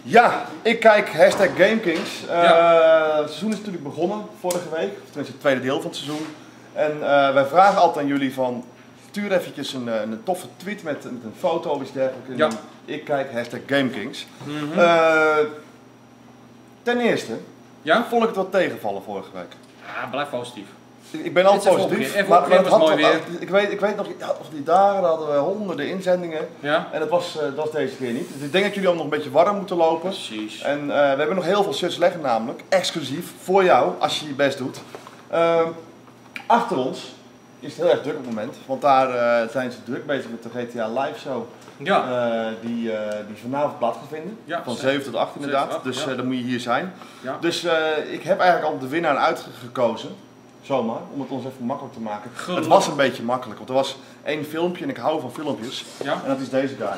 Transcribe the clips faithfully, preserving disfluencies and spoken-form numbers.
Ja, ik kijk hashtag GameKings. Uh, Ja. Het seizoen is natuurlijk begonnen vorige week, of tenminste het tweede deel van het seizoen. En uh, wij vragen altijd aan jullie van, stuur eventjes een, een toffe tweet met, met een foto of iets dergelijks. Ja. Ik kijk hashtag GameKings. Mm-hmm. uh, ten eerste, Ja? vond ik het wat tegenvallen vorige week. Ja, blijf positief. Ik ben altijd Dit is even positief, opgegeven. maar, Even maar het had opgegeven was toch- mooi ik, weet, ik weet nog, ja, of die dagen daar hadden we honderden inzendingen Ja? en dat was, uh, dat was deze keer niet. Dus ik denk dat jullie allemaal nog een beetje warm moeten lopen. Precies. En uh, we hebben nog heel veel shirts liggen namelijk, exclusief voor jou, als je je best doet. Uh, achter ons is het heel erg druk op het moment, want daar uh, zijn ze druk bezig met de G T A Live Show. Ja. Uh, die, uh, die vanavond plaats gaat vinden, Ja, van zeven zeven tot acht inderdaad, zeven tot acht, dus ja. uh, dan moet je hier zijn. Ja. Dus uh, ik heb eigenlijk al de winnaar uitgekozen, zomaar, om het ons even makkelijk te maken. Gelukkig. Het was een beetje makkelijk, want er was één filmpje en ik hou van filmpjes, Ja? en dat is deze guy.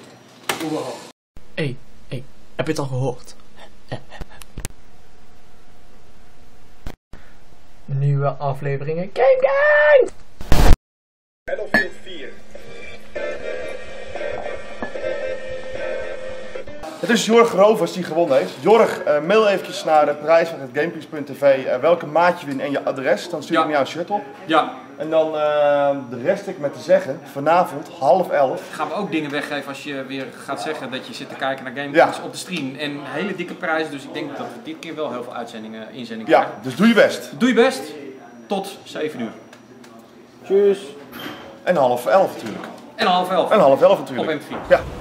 Hé, hé, heb je het al gehoord? Nieuwe afleveringen GameKings! Battlefield vier. Het is Jorg Rovers die gewonnen heeft. Jorg, uh, mail eventjes naar de prijs van het GameKings punt tv uh, welke maat je wint en je adres. Dan stuur ik Ja. hem jouw shirt op. Ja. En dan uh, de rest ik met te zeggen, vanavond half elf. Gaan we ook dingen weggeven als je weer gaat zeggen dat je zit te kijken naar GameKings Ja. op de stream. En hele dikke prijzen, dus ik denk dat we dit keer wel heel veel uitzendingen, inzendingen Ja, krijgen. dus doe je best. Doe je best. Tot zeven uur. Tjus. En half elf natuurlijk. En half elf. En half elf Op natuurlijk. M V. Ja.